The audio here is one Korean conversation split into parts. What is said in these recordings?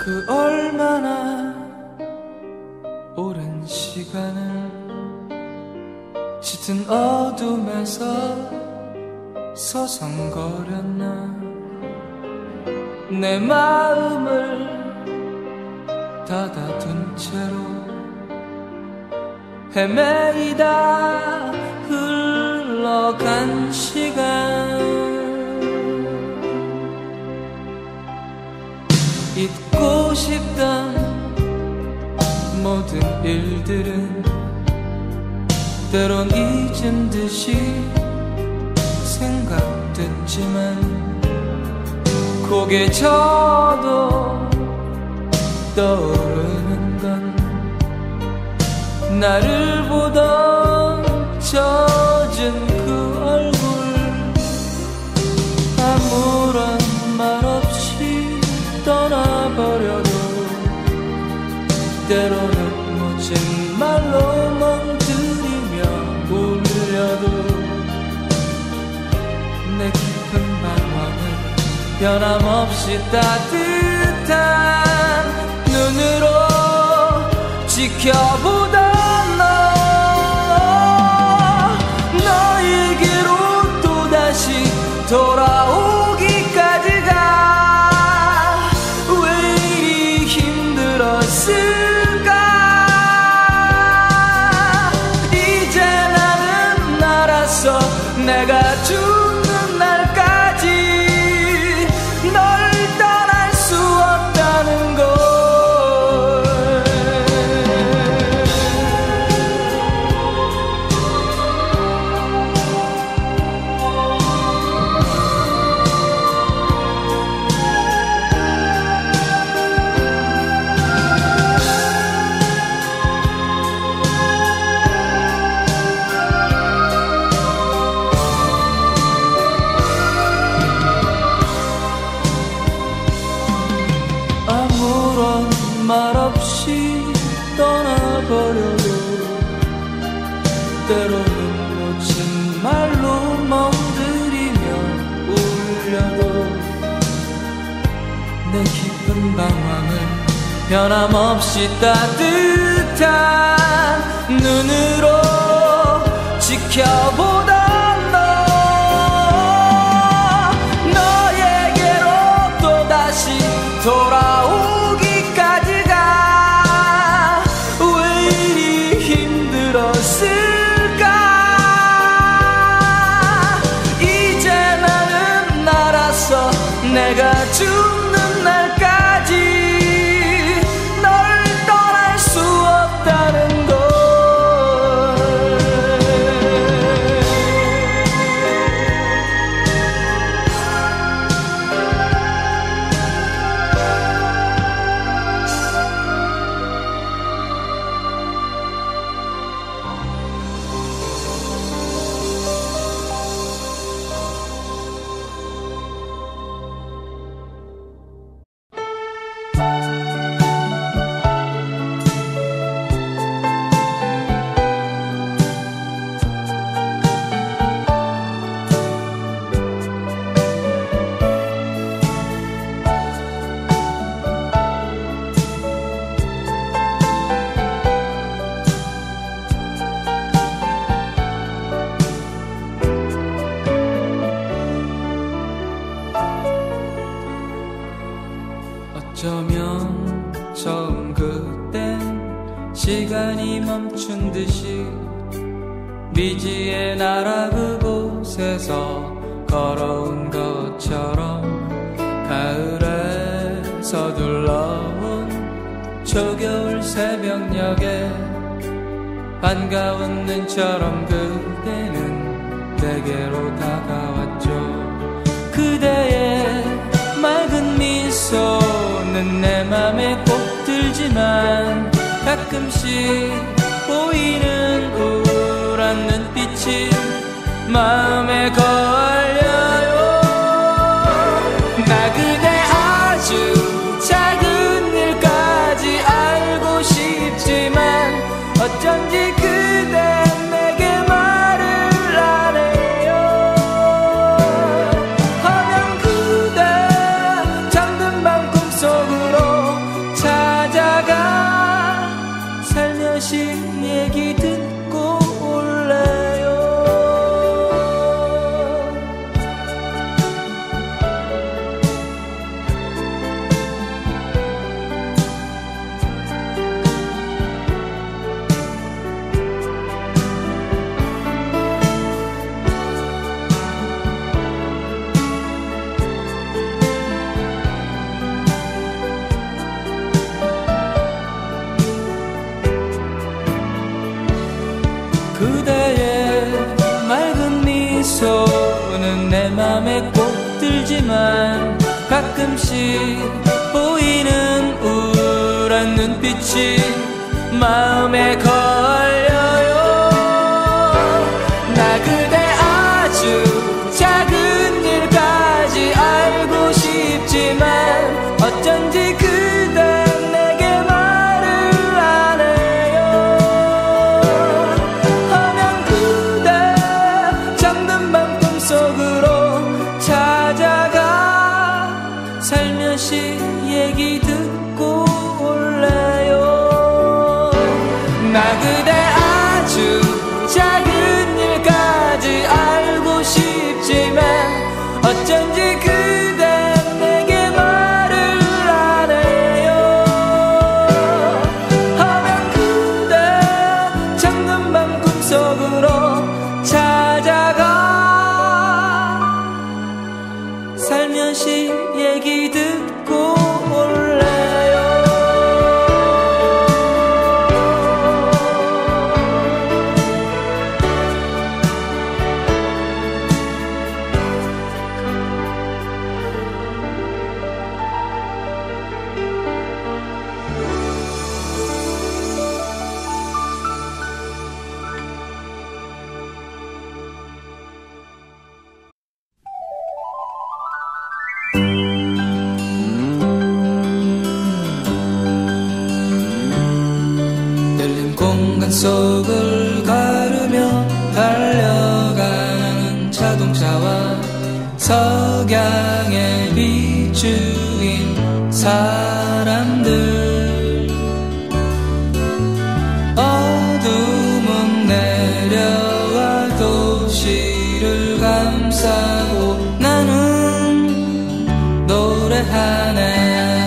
그 얼마나 오랜 시간을 짙은 어둠에서 서성거렸나. 내 마음을 닫아둔 채로 헤매이다 흘러간 시간. 잊고 싶던 모든 일들은 때론 잊은 듯이 생각됐지만 고개 져도 떠오르는 건 나를 보던 젖은 그 얼굴. 아무런 말 없이 떠나버려도 때로는 멋진 말로 멍들이며 울려도 내 깊은 방황을 변함없이 따뜻한 눈으로 지켜보던 너. 너에게로 또다시 돌아오기까지가 왜 이리 힘들었을까. 이제 나는 알았어. 내가 죽는 날까지 널 떠날 수 없다는 걸. 말 없이 떠나버려도 때로는 멋진 말로 멍들이며 울려도 내 깊은 방황을 변함없이 따뜻한 눈으로 지켜보던 너. 너에게로 또다시 돌아오기까지가 왜 이리 힘들었을까. 이제 나는 알았어. 내가 죽는 날까지 널 떠날 수 없다는 걸. 어쩌면 처음 그땐 시간이 멈춘 듯이 미지의 나라 그곳에서 걸어온 것처럼 가을에 서둘러온 초겨울 새벽녘에 반가운 눈처럼 그대는 내게로 다가왔죠. 그대의 맑은 미소는 내 맘에 꼭 들지만 가끔씩 보이는 우울한 눈빛이 마음에 걸려요. 나 그대 아주 작은 일까지 알고 싶지만 어쩐지 그대 내게 말을 안 해요. 하면 그대 잠든 밤 꿈속으로 손은 내 맘에 꼭 들지만 가끔씩 보이는 우울한 눈빛이 마음에 걸려요. 나 그대 아주 작은 일까지 알고 싶지만 어쩐지 그대 내게 말을 안 해요. 허면 그대 잠든 밤 꿈속으로 찾아가 살며시 얘기 듣고 올래요. 나 그대 아주 작은 일까지 알고 싶지만 어쩐지 그대 내게 말을 안 해요. 하면 그대 잠든 밤 꿈속으로 찾아가 살며시 얘기 듣고 올래요. 열린 공간 속을 가르며 달려가는 자동차와 석양에 비추인 사람들. 어둠은 내려와 도시를 감싸고 나는 노래하네.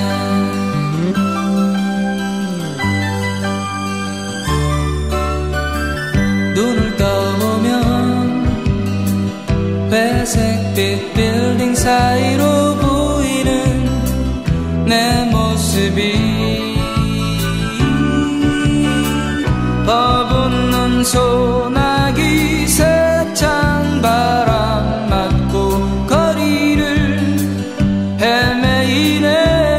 눈을 떠보면 회색빛 빌딩 사이로 보이는 내 모습이 버붙는 소나기 세찬 바람 맞고 거리를 헤매이네.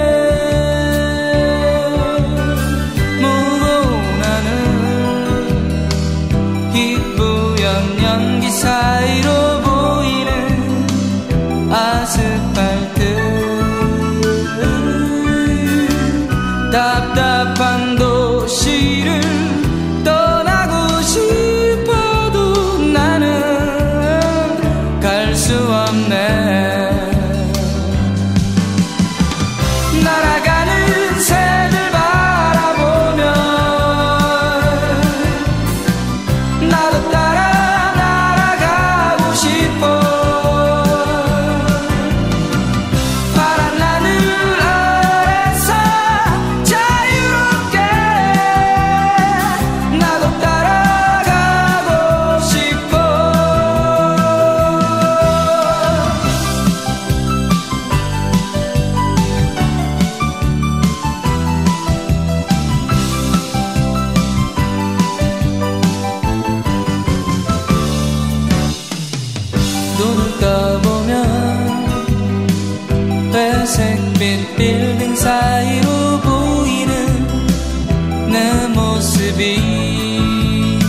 무거운 하늘 희뿌연 연기 사이로 보이는 아스팔트. 답답한 도시를 떠나고 싶어도 나는 갈 수 없네. 날아가는 새들 바라보면 나도 따라 날아가고 싶어. 파란 하늘 아래서 자유롭게 나도 따라가고 싶어. 눈을 떠보면 회색빛 빌딩 사이로 보이는 내 모습이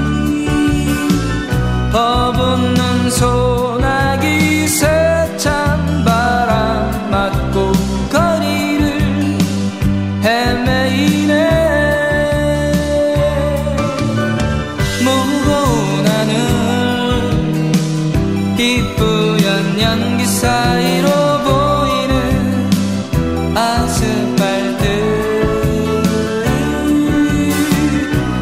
버붙는 소나기 세찬 바람 맞고 거리를 헤매이네. 무거운 하늘 희뿌연 연기 사이로 보이는 아스팔트.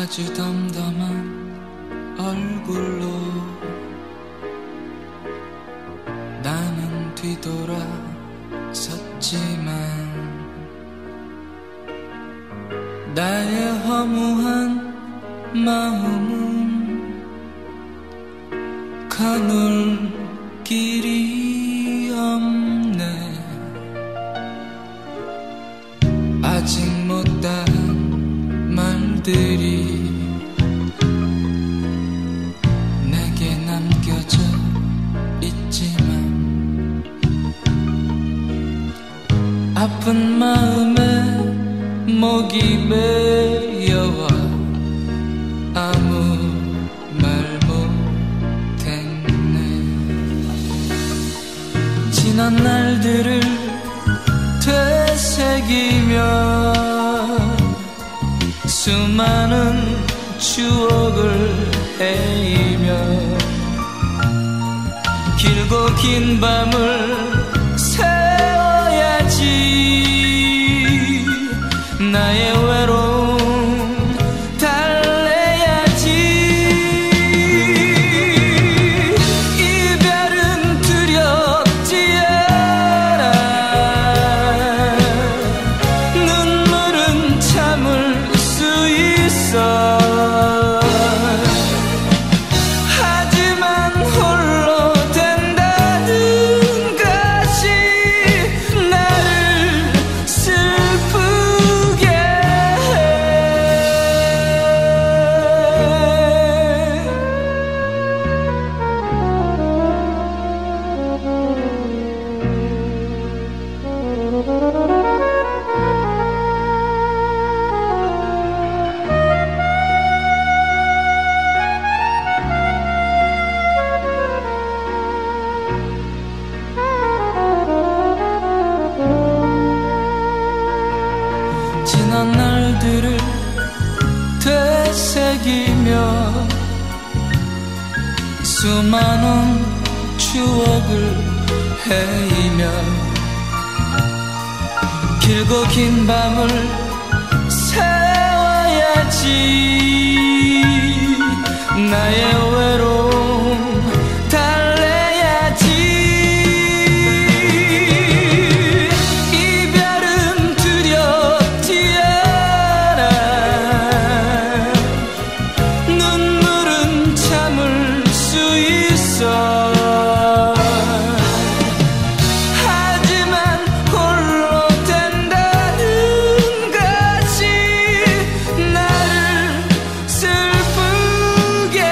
아주 덤덤한 얼굴로 나는 뒤돌아섰지만 나의 허무한 마음은 가눌 길이 없네. 아직 못다한 말들이 내게 남겨져 있지만 아픈 마음에 목이 메여와 아무 말 못했네. 지난 날들을 되새기며 수많은 추억을 헤이며 길고 긴 밤을 새워야지. 나의 외로움 달래야지. 이별은 두렵지 않아. 눈물은 참을 수 있어. 하지만 홀로 된다는 것이 나를 슬프게 지난 날들을 되새기며 수많은 추억을 헤이며 길고 긴 밤을 새워야지. 나의 외로움 달래야지. 이별은 두렵지 않아. 눈물은 참을 수 있어. 하지만 홀로 된다는 것이 나를 슬프게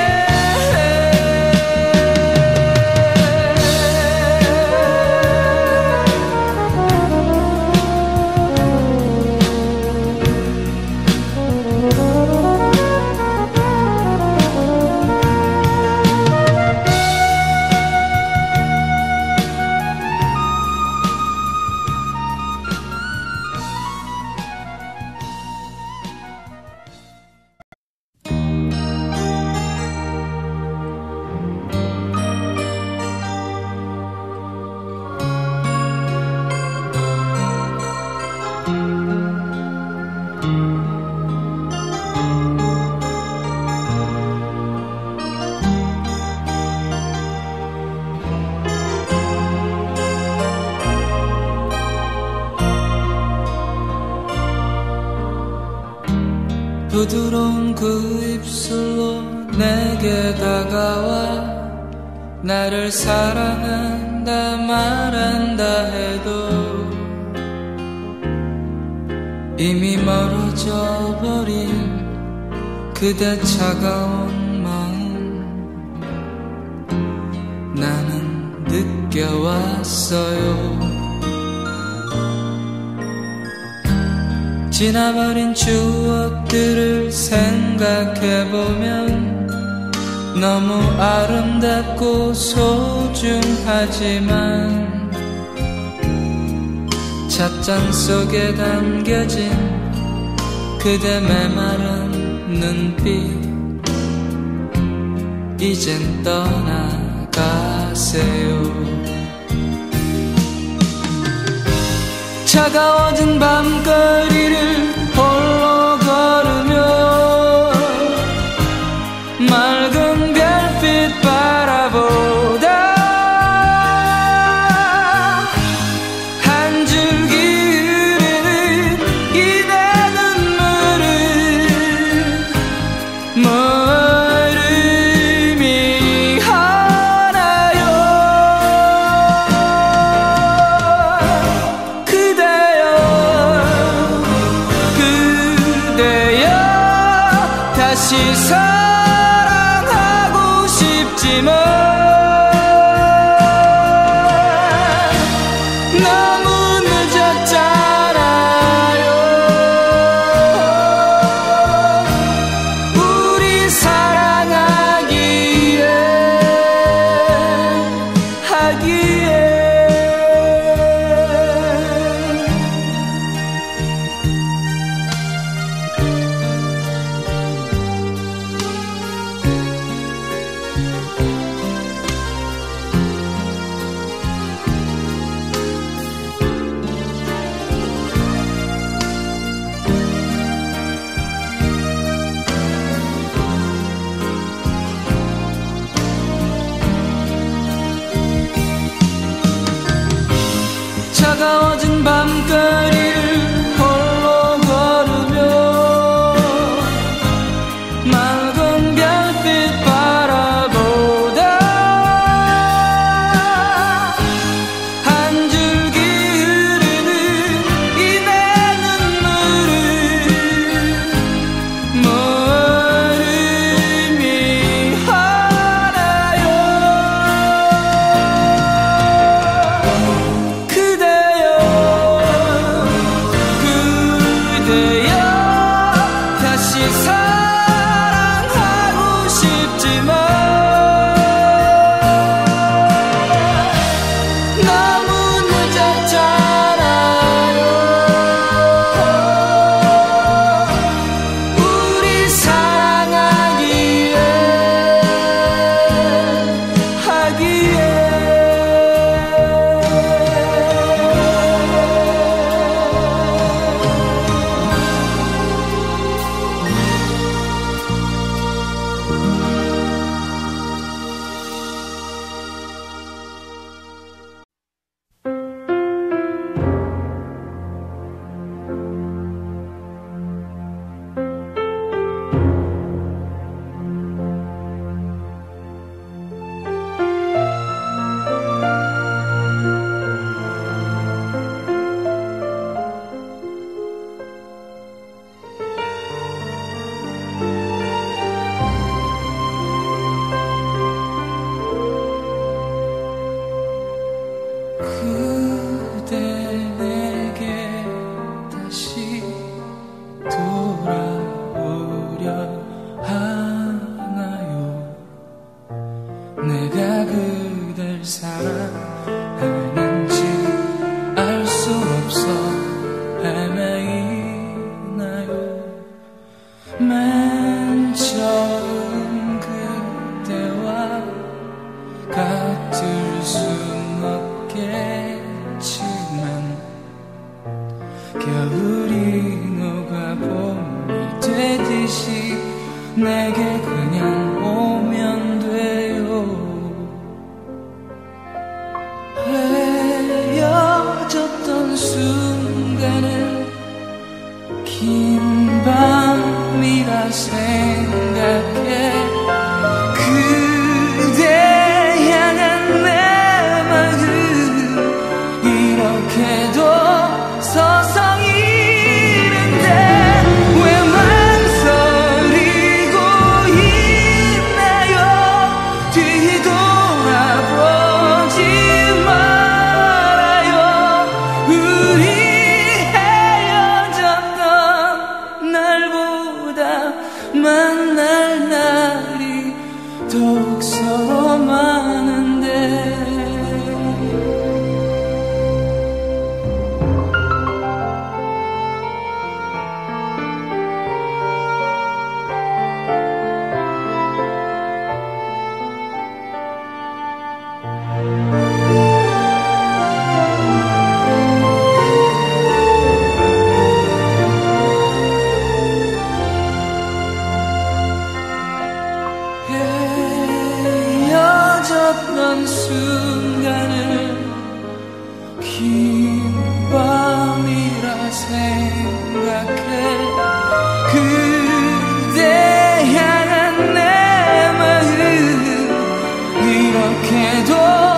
부드러운 그 입술로 내게 다가와 나를 사랑한다 말한다 해도 이미 멀어져 버린 그대 차가운 마음 나는 느껴왔어요. 지나버린 추억들을 생각해보면 너무 아름답고 소중하지만 찻잔 속에 담겨진 그대 메마른 눈빛 이젠 떠나가세요. 차가워진 밤거리를 홀로 걸으며 다시 사랑하고 싶지만 너무 늦었잖아요. 우리 사랑하기에 하기에 차가워진 밤거리를 홀로 걸으며 맑은 별빛 바라보다 한 줄기 흐르는 이 내 눈물을 뭘 의미하나요. 그대여 다시 사랑하고 싶지만 너무 늦었잖아요. 우리 사랑하기에 하기에 그대 내게 다시 돌아오려 하나요. 내가 그댈 사랑하는지 알 수 없어 헤매이나요. 맨 처음 그대와 같을 순 없겠지만 겨울이 녹아 봄이 되듯이 내게 그냥 오면 돼요. 헤어졌던 순간을 긴 밤이라 생각해. 그대 향한 내 마음 이렇게도 서성이는데 왜 망설이고 있나요. 뒤돌아보지 말아요. 우리 헤어졌던 날보다 만날 날이 더욱 서로 많은데 헤어졌던 순간을 긴 밤이라 생각해. 그대 향한 내 마음 이렇게도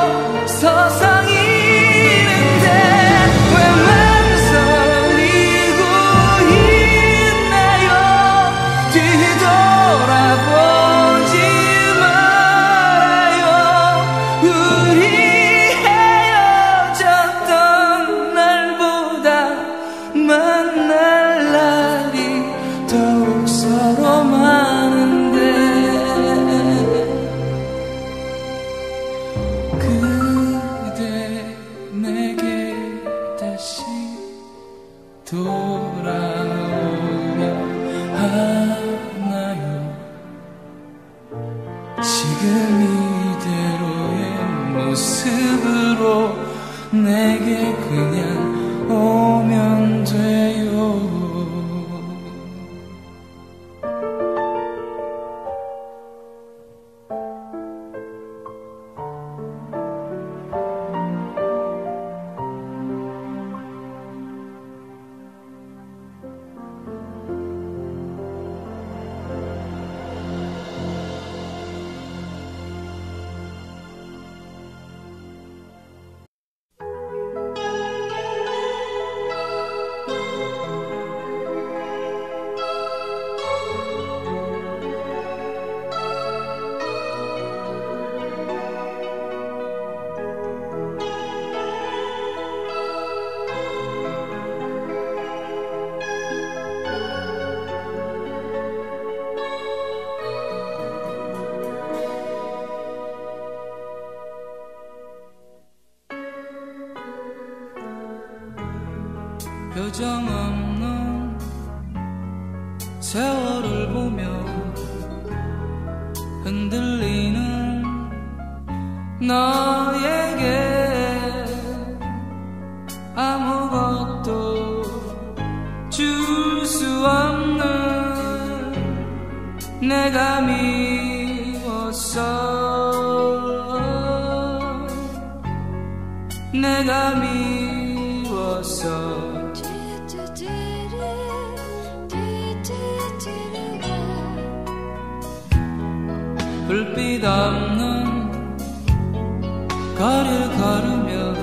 서성이는데 왜 망설이고 있나요. 뒤돌아 다시 돌아오려 하나요? 지금 이대로의 모습으로 내게 그냥 오면 돼요. 표정 없는 세월을 보며 흔들리는 너에게 아무것도 줄 수 없는 내가 미웠어. 내가 미웠어. 불빛 없는 거리를 걸으며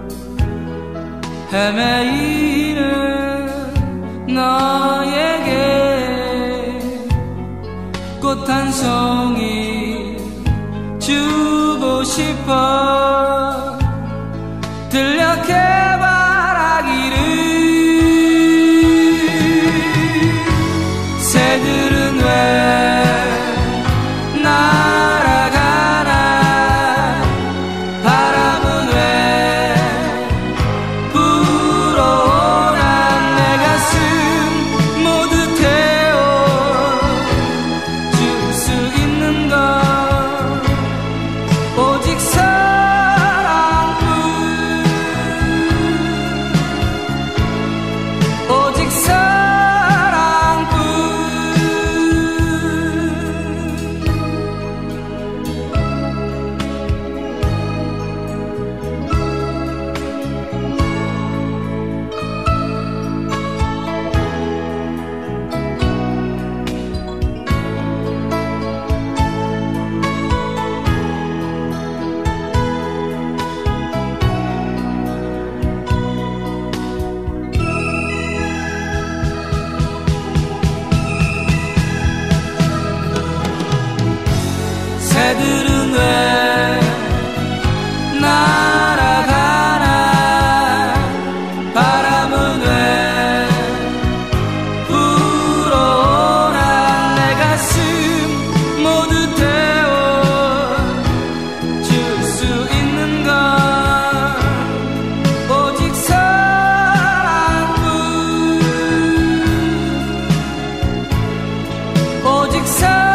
헤매이는 너에게 꽃 한 송이 주고 싶어. 들녘에 바라기를 새들은 왜 날아가나. 바람은 왜 불어오나. 내 가슴 모두 태워줄 수 있는 건 오직 사랑뿐. 오직 사랑뿐. 새들은 왜 날아가나. 바람은 왜 불어오나. 내 가슴 모두 태워줄 수 있는 건 오직 사랑뿐. 오직 사랑.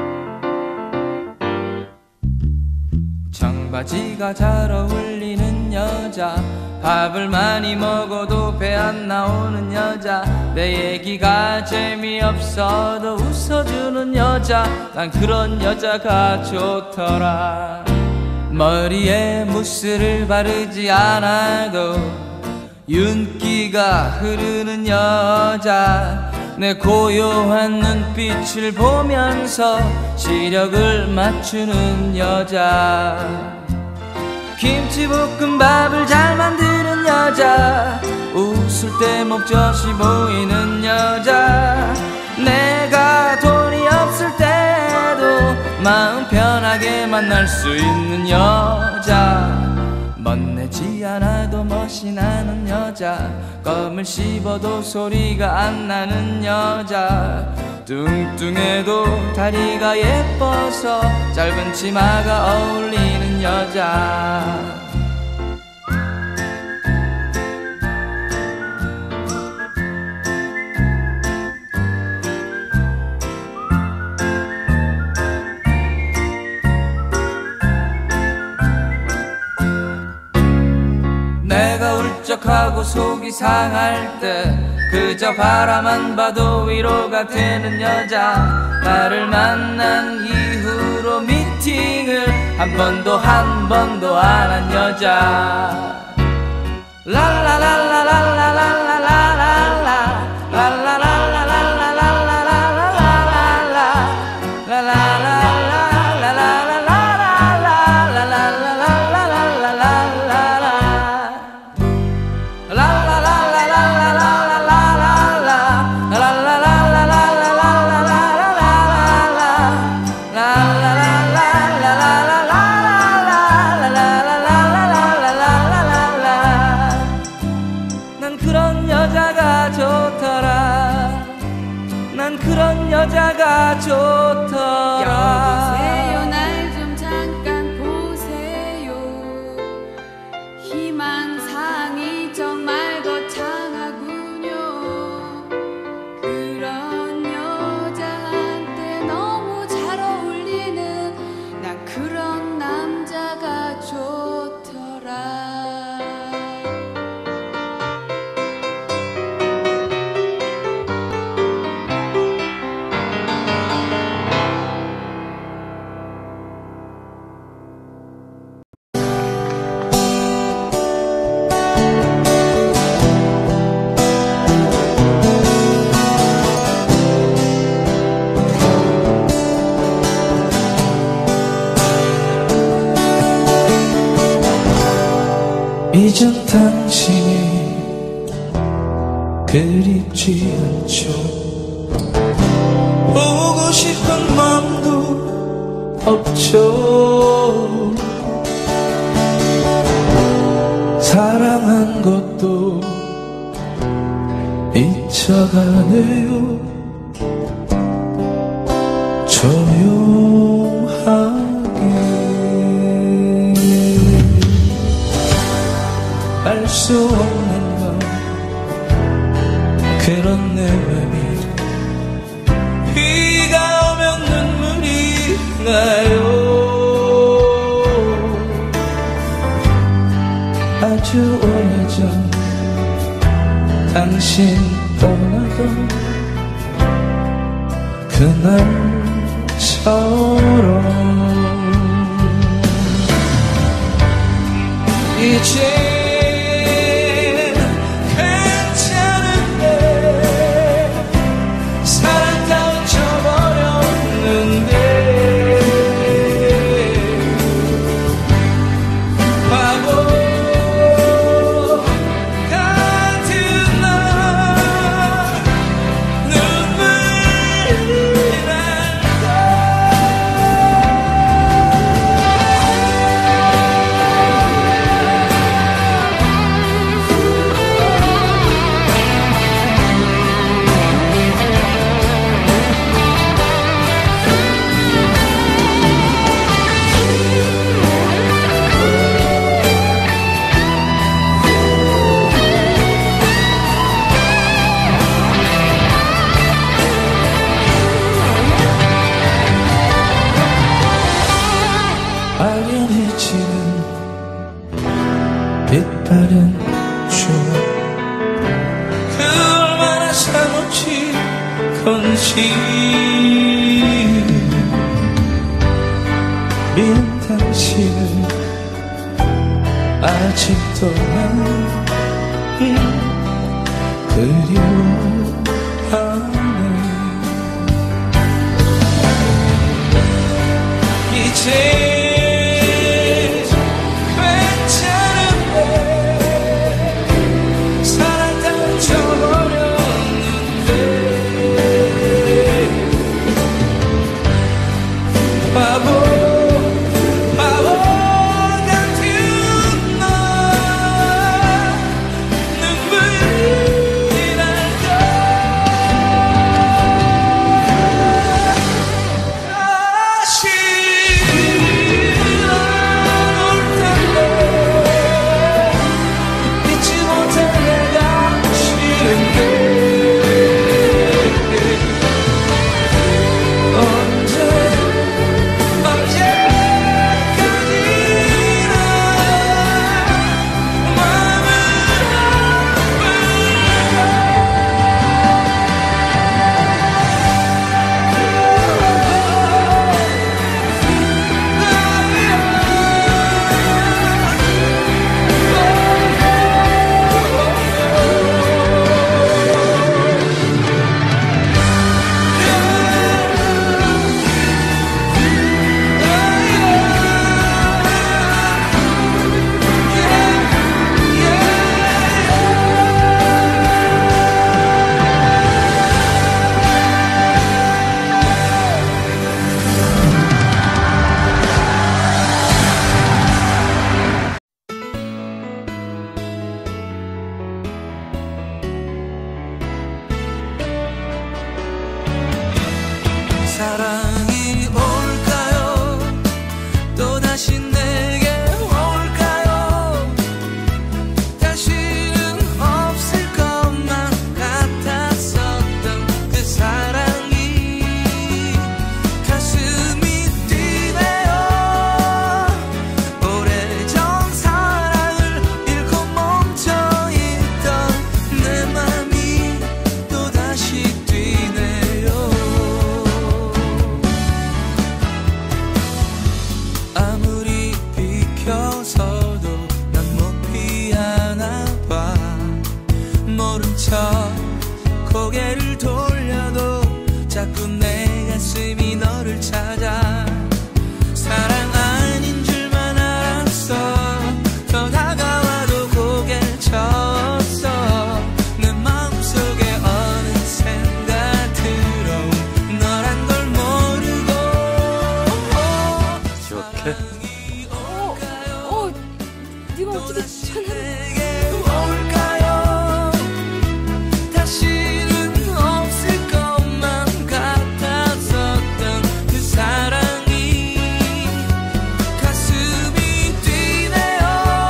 청바지가 잘 어울리는 여자, 밥을 많이 먹어도 배 안 나오는 여자, 내 얘기가 재미없어도 웃어주는 여자, 난 그런 여자가 좋더라. 머리에 무스를 바르지 않아도 윤기가 흐르는 여자, 내 고요한 눈빛을 보면서 시력을 맞추는 여자, 김치볶음밥을 잘 만드는 여자, 웃을 때 목젖이 보이는 여자, 내가 돈이 없을 때도 마음 편하게 만날 수 있는 여자, 멋내지 않아도 멋이 나는 여자, 껌을 씹어도 소리가 안 나는 여자, 뚱뚱해도 다리가 예뻐서 짧은 치마가 어울리는 여자. 내가 울적하고 속이 상할 때 그저 바라만 봐도 위로가 되는 여자, 나를 만난 이후로 미팅을 한 번도 안 한 여자, 여자가 좋더라. 여보세요, 날 좀 잠깐 보세요. 희망사항이 정말 거창하군요. 그런 여자한테 너무 잘 어울리는 난 그런 남자가 좋더라. 잊은 당신이 그립지 않죠. 보고 싶은 마음도 없죠. 사랑한 것도 잊혀가네요. 조용하게 알 수 없는 건 그런 내 맘이 비가 오면 눈물이 나요. 아주 오래전 당신 떠나던 그날처럼 이제 빛바랜 추억 그 얼마나 사무치 건실 미운 당신을 아직도 난 그리워하네. 이제 사랑이 올까요? 또다시 내게 올까요? 다시는 없을 것만 같았었던 그 사랑이 가슴이 뛰네요. 오래전 사랑을 잃고 멈춰있던 내 맘이 또다시 뛰네요. 아무리 비켜서도 난 못 피하나 봐. 모른 척 고개를 돌려도 자꾸 내 가슴이 너를 찾아. 사랑 아닌 줄만 알았어. 더 다가와도 고개를 쳤어. 내 마음속에 어느샌가 들어온 너란 걸 모르고 이렇게 네가 어떻게 전화를 내게 올까요? 다시는 없을 것만 같았었던 그 사랑이 가슴이 뛰네요.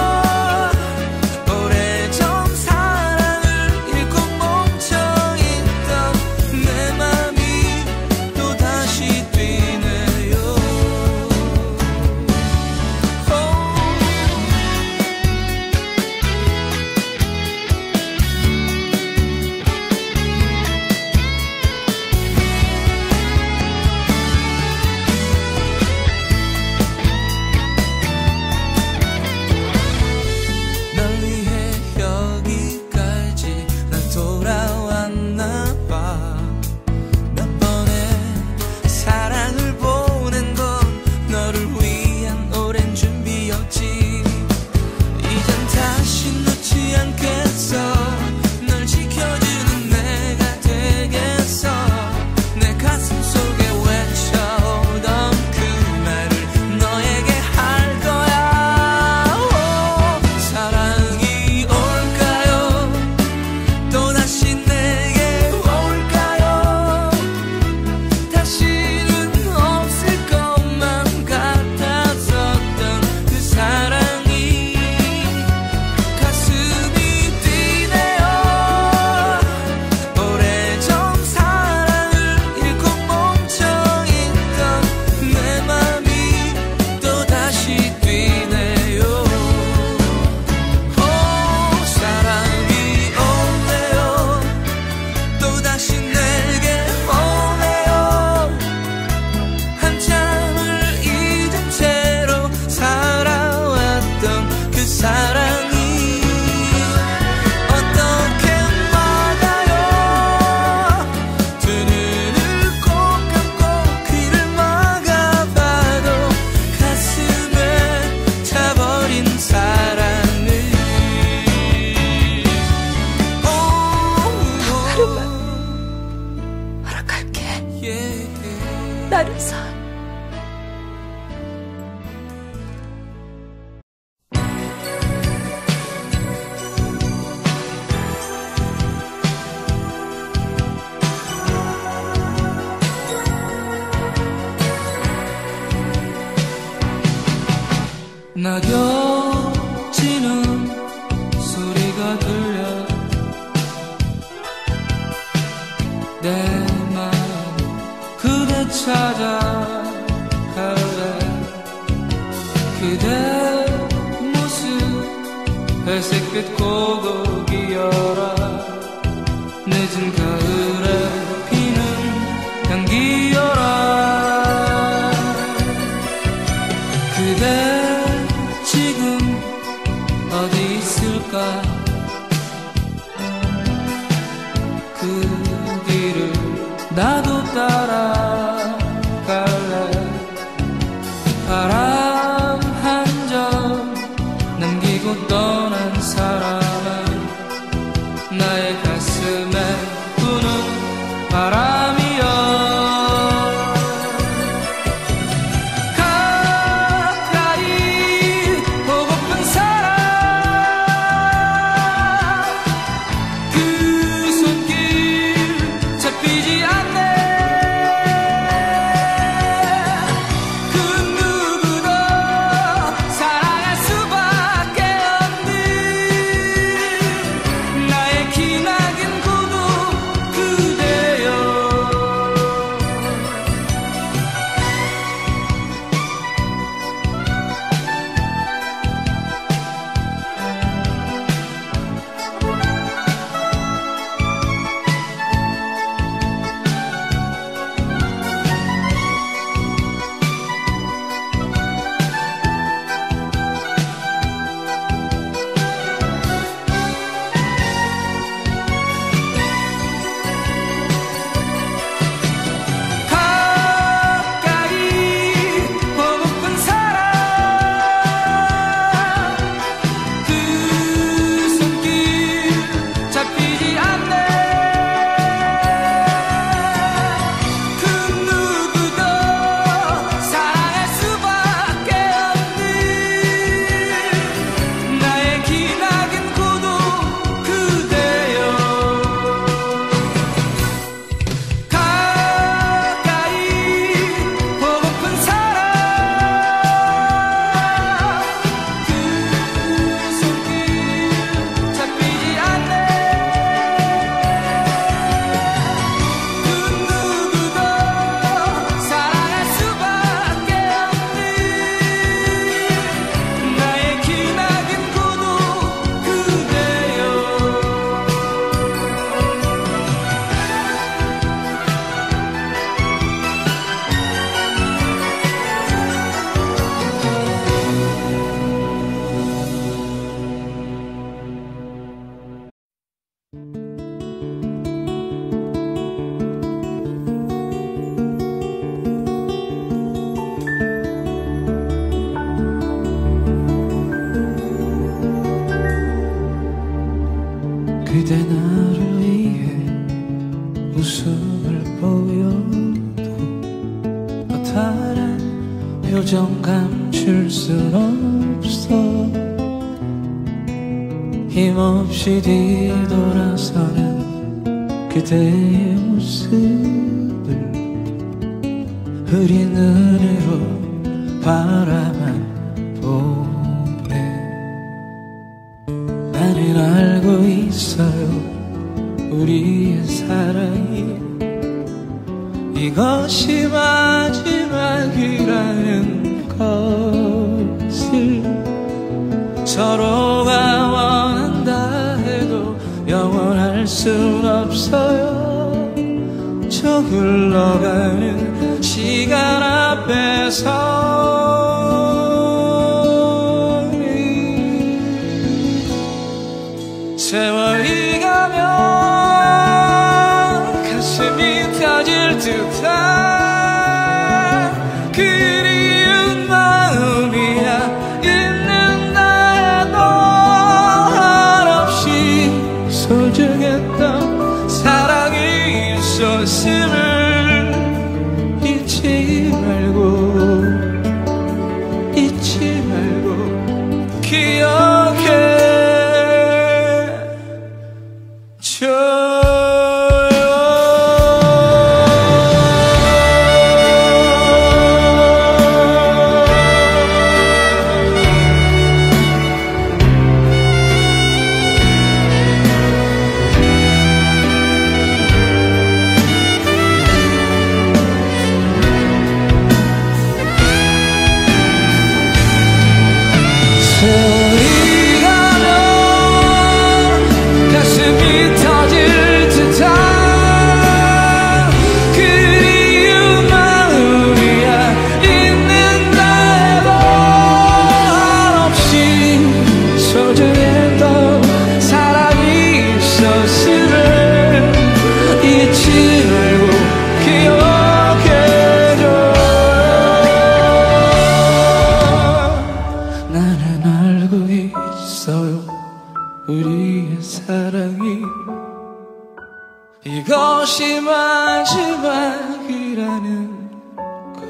오래전 사랑을 잃고 멈춰있던 내 맘이 또다시 뛰네요. 낙엽지는 소리가 들려 내 맘 그대 찾아갈래 그대 모습 회색빛 고독이여라 늦은 가을에 피는 향기여라 그대 지금 어디 있을까 그 길을 나도 따라갈래 바람 한 점 남기고 떠난 사람은 나의 가슴에 부는 바람이여 가까이 보고픈 사람 그 손길 잡히지 않네 그 누구도 사랑할 수밖에 없는 나의 기나긴 고독 그대여 가까이 보고픈 사람 그 손길 잡히지 않네 그 누구도 사랑할 수밖에 없는 나의 기나긴 고독 그대여 가까이 보고픈 사람 그 손길 잡히지 않네 그 누구도 사랑할 수밖에 없는 나의 기나긴 고독 그대여 그대 나를 위해 웃음을 보여도 허탈한 표정 감출 순 없어 힘없이 뒤돌아서는 그대의 모습을 흐린 눈으로 바라만 보네 나는 알고 있어요 우리의 사랑이 이것이 마지막이라는 것을 서로가 원한다 해도 영원할 순 없어요 저 흘러가는 시간 앞에서 세월이 가면 가슴이 터질 듯한 그리운 마음이야 있는다 해도 한없이 소중했던 사랑이 있었음을 잊지 말고 세월이 가면 가슴이 터질 듯한 그리운 마음이야. 있는데도 한없이 소중했던 사랑이 있었음을 잊지 말고 기억해줘. 나는 알고 있어요, 우리의 사랑이 이것이 마지막이라는 걸.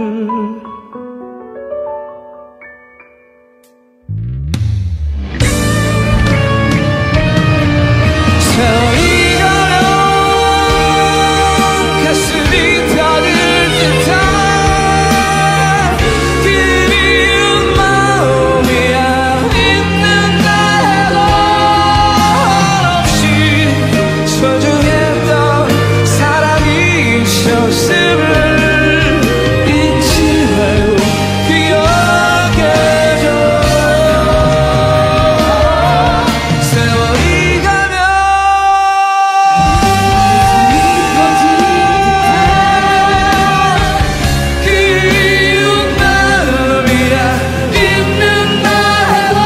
세월이 가면 가슴이 터질 듯한 그리운 마음이야. 있는데도 한없이 소중했던 사랑이 있었음을 잊지 말고 기억해줘. 세월이 가면 그리운 마음이야. 있는데도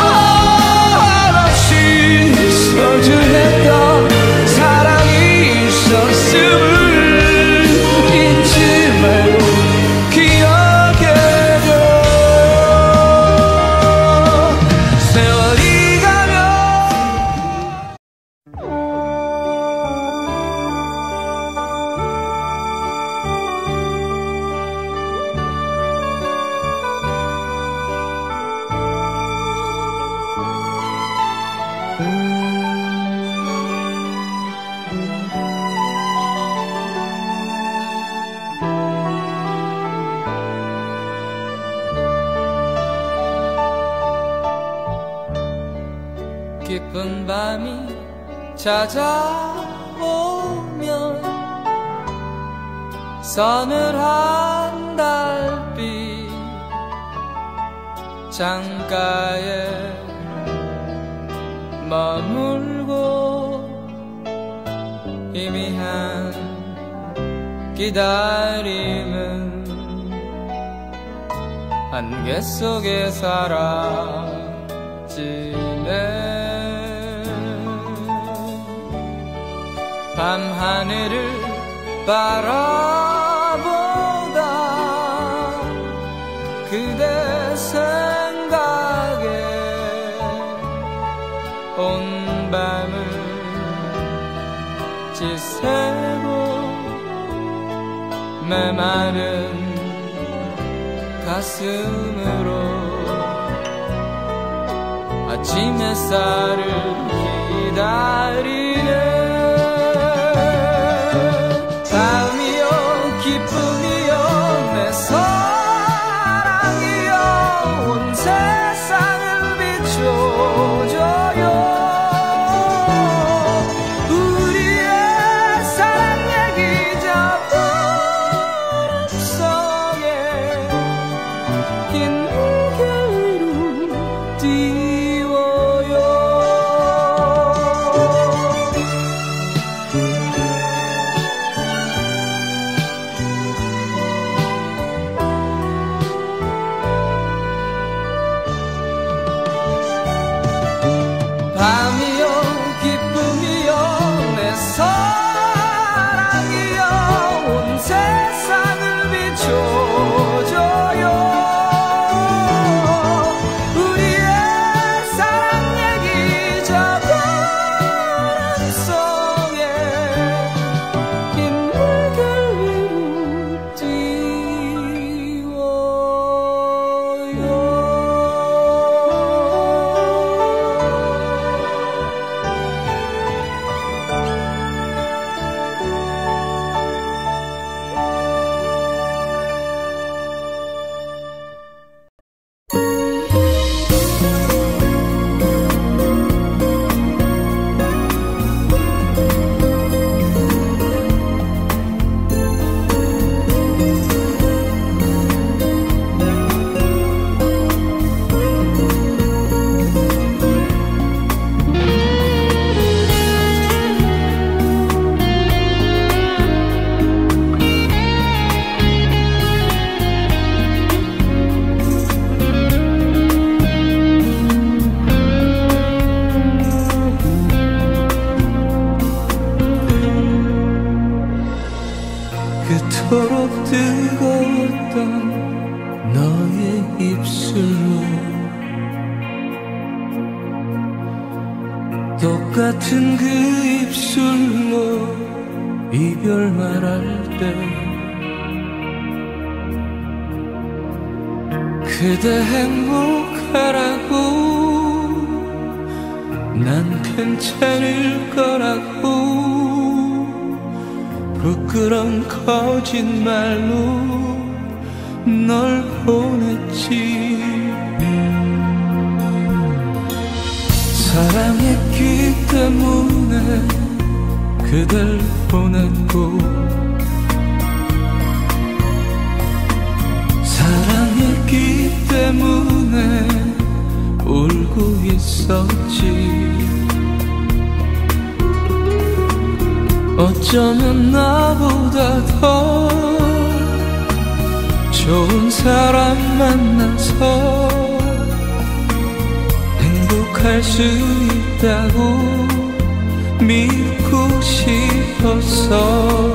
한없이 소중했던 사랑이 있었음을 잊지 말고 기억해줘. 세월이 가면 깊은 밤이 찾아오면 서늘한 달빛 창가에 머물고 희미한 기다림은 안개 속에 사라지네. 밤하늘을 바라보다 그대 생각에 온 밤을 지새고 메마른 가슴으로 아침 햇살을 기다리네. 다음이요 기쁨이요 내 사랑이요 온 세상을 비춰줘요. 우리의 사랑 얘기 저 바람 속에 긴 물결로 띄워요. 밤이요 기쁨이요 내 사랑이요 온 세상을 비춰줘요. 그의 입술로 똑같은 그 입술로 이별 말할 때 그대 행복하라고 난 괜찮을 거라고 부끄러운 거짓말로 널 보냈지. 사랑했기 때문에 그댈 보냈고 사랑했기 때문에 울고 있었지. 어쩌면 나보다 더 좋은 사람 만나서 행복할 수 있다고 믿고 싶었어.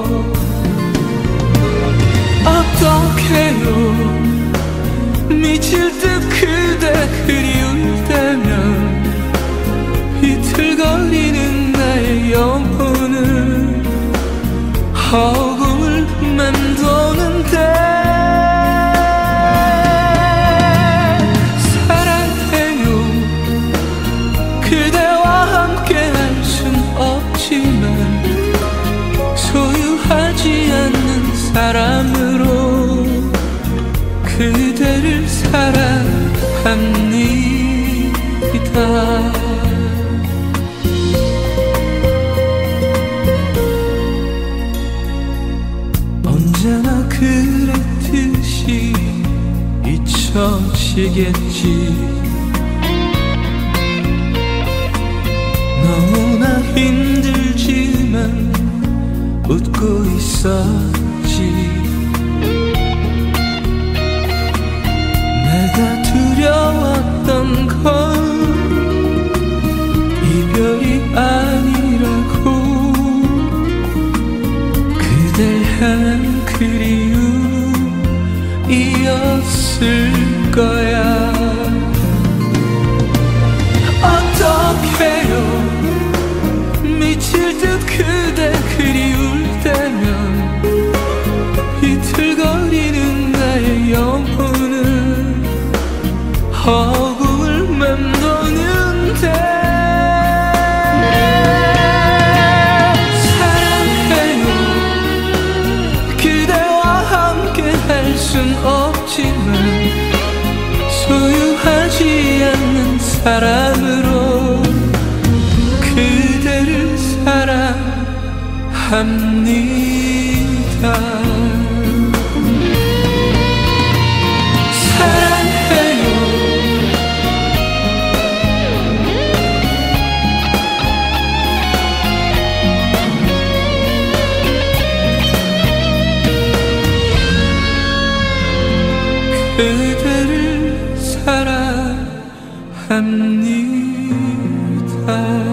어떡해요 미칠 듯 그대 그리울 때면 비틀거리는 나의 영혼은 허공을 맴도는데 사랑해요 그대와 함께 할 순 없지만 소유하지 않는 사람으로 그대를 사랑합니다. 언제나 그랬듯이 잊혀지겠지. 너무나 힘들지만 웃고 있었지. 내가 두려웠던 건 이별이 아니라고 그댈 향한 그리움이었을 거야. 어떡해요 미칠 듯 그대 그리울 때면 비틀거리는 나의 영혼은 허공을 맴도는데 사랑해요 그대와 함께 할 순 없지만 소유하지 않는 사람으로 그대를 사랑합니다. 그대를 사랑합니다.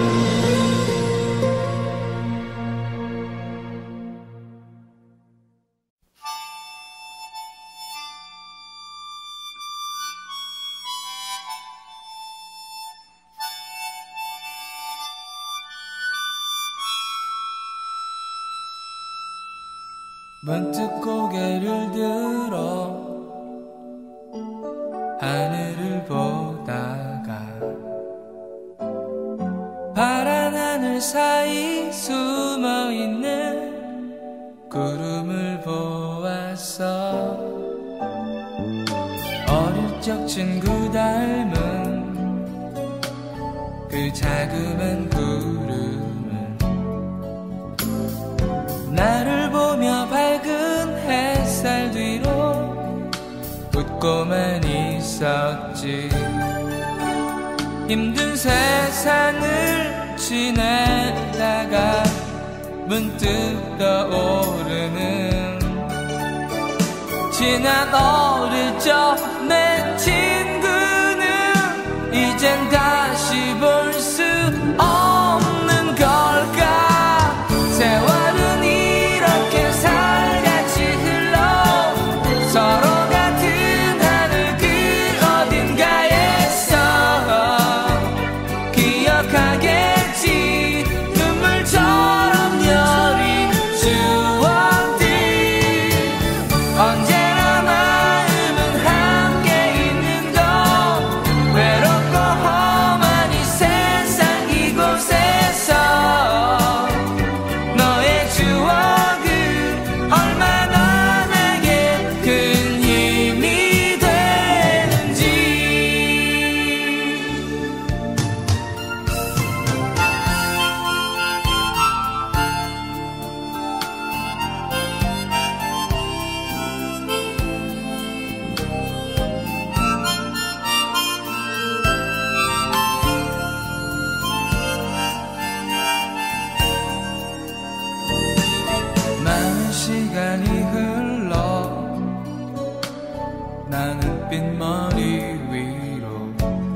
문득 고개를 들어 하늘을 보다가 파란 하늘 사이 숨어있는 구름을 보았어. 어릴 적 친구 닮은 그 자그만 구름은 나를 보며 밝은 햇살 뒤로 웃고만 있었지. 힘든 세상을 지내다가 문득 떠오르는 지난 어릴 적 내 친구는 이젠 다시 볼 수 없는 걸까. 세월은 이렇게 살같이 흘러 서로 같은 햇빛 머리 위로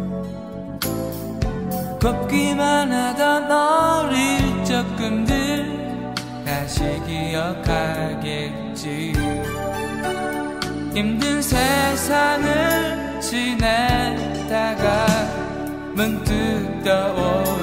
걷기만 하던 어릴 적 꿈들 다시 기억하겠지. 힘든 세상을 지내다가 문득 떠오르는